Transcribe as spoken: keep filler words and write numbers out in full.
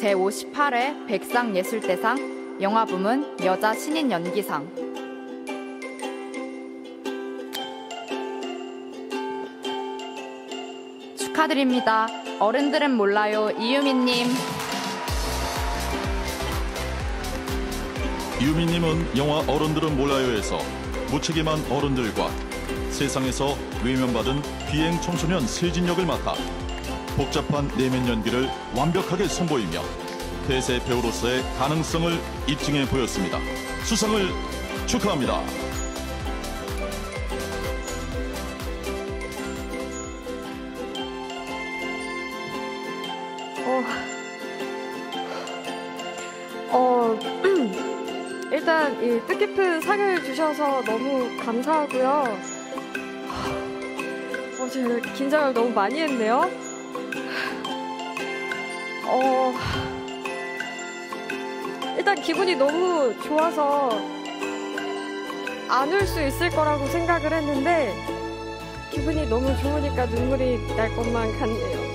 제오십팔 회 백상예술대상 영화부문 여자 신인 연기상. 축하드립니다. 어른들은 몰라요. 이유미님. 유미님은 영화 어른들은 몰라요에서 무책임한 어른들과 세상에서 외면받은 비행 청소년 세진 역을 맡아 복잡한 내면 연기를 완벽하게 선보이며 대세 배우로서의 가능성을 입증해 보였습니다. 수상을 축하합니다. 어, 어 일단 이 뜻깊은 상을 주셔서 너무 감사하고요. 어, 제가 긴장을 너무 많이 했네요. 어, 일단 기분이 너무 좋아서 안 울 수 있을 거라고 생각을 했는데 기분이 너무 좋으니까 눈물이 날 것만 같네요.